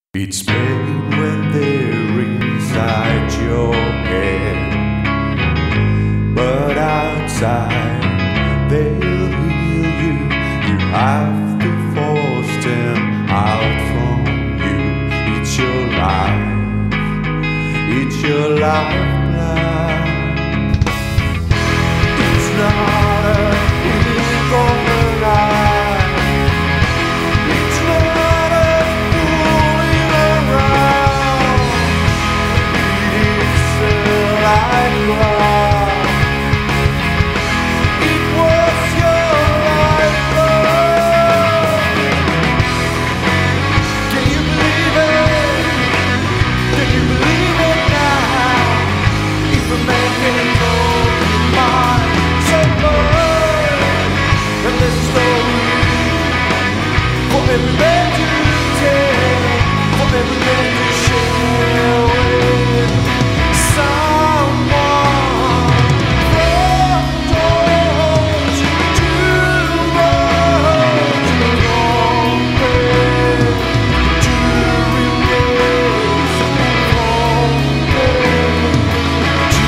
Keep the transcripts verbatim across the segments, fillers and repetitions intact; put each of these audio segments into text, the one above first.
It's pain when they're inside your head, but outside they'll heal you. You have to force them out from you. It's your life, it's your lifeline. It's not a illegal overnight. Every man to take, for every man to share with someone. From dawn to much long way to remain from pain to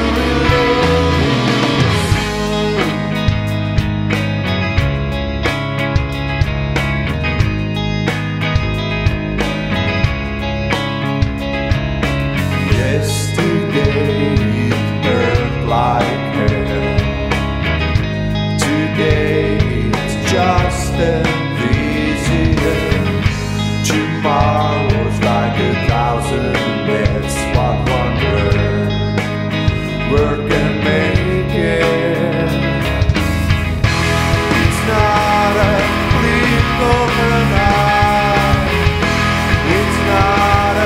Yesterday it hurt like hell. Today it's just easier. Tomorrow's like a thousand deaths. What wonder work can make it. It's not a blink of an eye. It's not a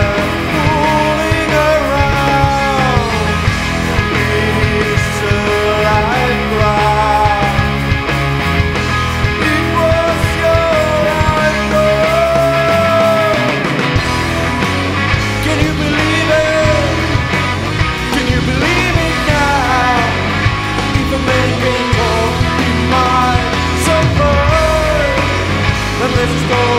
Let's go.